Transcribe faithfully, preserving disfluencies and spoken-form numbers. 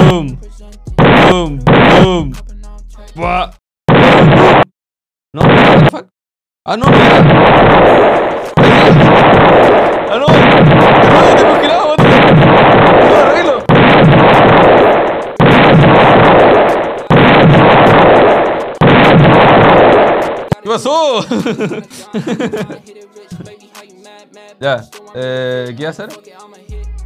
Boom. Boom. Boom. Buah. No, what the fuck? Ah, no, no era. Ah, no. No, te congelaba, what the fuck. No, arreglo. ¿Qué pasó? Ya, eh, ¿qué iba a hacer?